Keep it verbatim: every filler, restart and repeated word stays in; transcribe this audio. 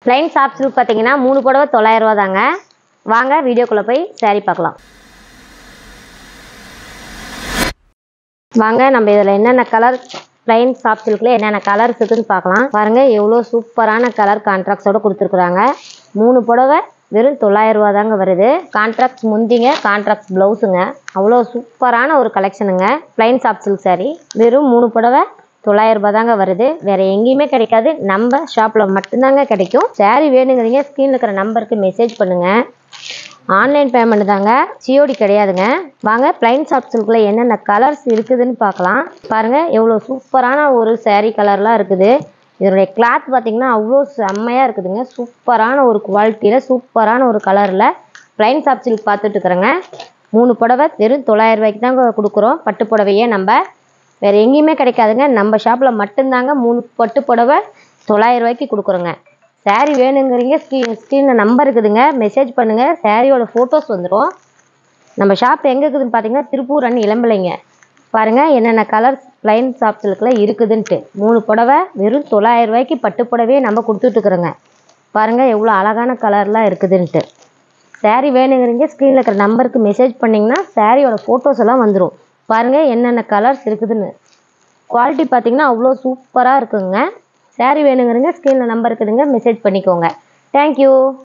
Plain soft silk பார்த்தீங்கன்னா மூணு புடவை தொள்ளாயிரம் ரூபா தாங்க. வாங்க வீடியோக்குள்ளே போய் சாரீ பார்க்கலாம். வாங்க நம்ம இதில் என்னென்ன கலர் ப்ளைன் சாஃப்ட் சில்கில் என்னென்ன கலர்ஸ் இருக்குதுன்னு பார்க்கலாம். பாருங்கள் எவ்வளோ சூப்பரான கலர் கான்ட்ராக்ட்ஸோடு கொடுத்துருக்குறாங்க. மூணு புடவை வெறும் தொள்ளாயிரம் ரூபா தாங்க வருது. கான்ட்ராக்ட்ஸ் முந்திங்க, கான்ட்ராக்ட்ஸ் ப்ளவுஸுங்க. அவ்வளோ சூப்பரான ஒரு கலெக்ஷனுங்க. ப்ளைன் சாஃப்ட் சில்க் சாரீ வெறும் மூணு புடவை தொள்ளாயிரம் ரூபாய் தாங்க வருது. வேற எங்கேயுமே கிடைக்காது, நம்ம ஷாப்பில் மட்டும்தாங்க கிடைக்கும். சாரீ வேணுங்கிறீங்க ஸ்க்ரீனில் இருக்கிற நம்பருக்கு மெசேஜ் பண்ணுங்க. ஆன்லைன் பேமெண்ட் தாங்க, சிஓடி கிடையாதுங்க. வாங்க ப்ளைன் சாஃப்ட் சில்கில் என்னென்ன கலர்ஸ் இருக்குதுன்னு பார்க்கலாம். பாருங்கள் எவ்வளோ சூப்பரான ஒரு சாரீ கலர்லாம் இருக்குது. இதனுடைய கிளாத் பார்த்திங்கன்னா அவ்வளோ செம்மையாக இருக்குதுங்க. சூப்பரான ஒரு குவாலிட்டியில் சூப்பரான ஒரு கலரில் ப்ளைன் சாஃப்ட் சில்க் பார்த்துட்டு இருக்கிறேங்க. மூணு புடவை வெறும் தொள்ளாயிரம் ரூபாய்க்கு தாங்க கொடுக்குறோம். பட்டு புடவையே நம்ம வேறு எங்கேயுமே கிடைக்காதுங்க, நம்ம ஷாப்பில் மட்டும்தாங்க மூணு பட்டு புடவை தொள்ளாயிரம் ரூபாய்க்கு கொடுக்குறோங்க. சாரீ வேணுங்கிறீங்க ஸ்க்ரீன் ஸ்க்ரீனில் நம்பர் இருக்குதுங்க, மெசேஜ் பண்ணுங்கள். சாரியோட ஃபோட்டோஸ் வந்துடும். நம்ம ஷாப் எங்கே இருக்குதுன்னு பார்த்தீங்கன்னா திருப்பூர் அண்ட் இளம்பிள்ளைங்க. பாருங்கள் என்னென்ன கலர்ஸ் ப்ளைன் சாஃப்ட் சில்கில் இருக்குதுன்ட்டு. மூணு புடவை வெறும் தொள்ளாயிரம் ரூபாய்க்கு பட்டு புடவையே நம்ம கொடுத்துட்ருக்குறோங்க. பாருங்கள் எவ்வளோ அழகான கலர்லாம் இருக்குதுன்ட்டு. சாரீ வேணுங்கிறீங்க ஸ்க்ரீனில் இருக்கிற நம்பருக்கு மெசேஜ் பண்ணிங்கன்னா சாரியோட ஃபோட்டோஸ் எல்லாம் வந்துடும். பாருங்கள் என்னென்ன கலர்ஸ் இருக்குதுன்னு. குவாலிட்டி பார்த்தீங்கன்னா அவ்வளோ சூப்பராக இருக்குங்க. சாரீ வேணுங்கிறீங்க ஸ்க்ரீனில் நம்பர் இருக்குதுங்க, மெசேஜ் பண்ணிக்கோங்க. தேங்க்யூ.